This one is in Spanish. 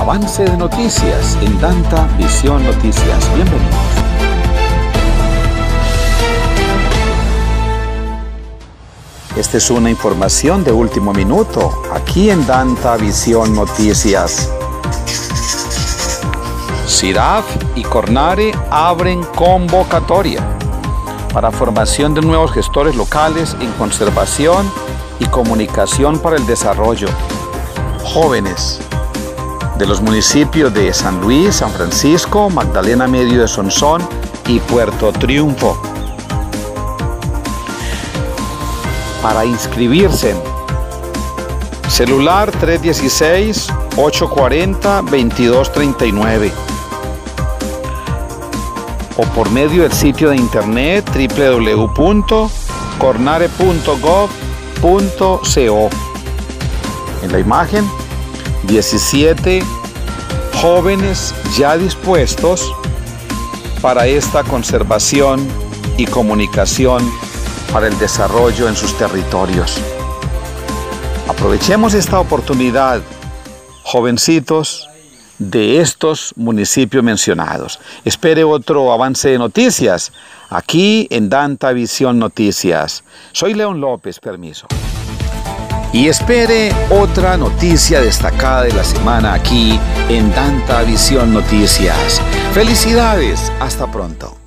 avance de noticias en Danta Visión Noticias. Bienvenidos. Esta es una información de último minuto, aquí en Danta Visión Noticias. CIRAF y Cornare abren convocatoria para formación de nuevos gestores locales en conservación y comunicación para el desarrollo. Jóvenes de los municipios de San Luis, San Francisco, Magdalena Medio de Sonsón y Puerto Triunfo. Para inscribirse, celular 316-840-2239 o por medio del sitio de internet www.cornare.gov.co. En la imagen, 17 jóvenes ya dispuestos para esta conservación y comunicación para el desarrollo en sus territorios. Aprovechemos esta oportunidad, jovencitos de estos municipios mencionados. Espere otro avance de noticias aquí en Danta Visión Noticias. Soy León López, permiso. Y espere otra noticia destacada de la semana aquí en Danta Visión Noticias. Felicidades, hasta pronto.